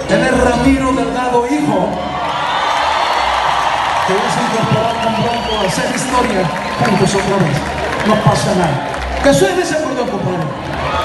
tener Ramiro Delgado, hijo, que ya se incorporó con Bronco a hacer historia juntos otra vez. No pasa nada. Que suene ese acordeón, compadre.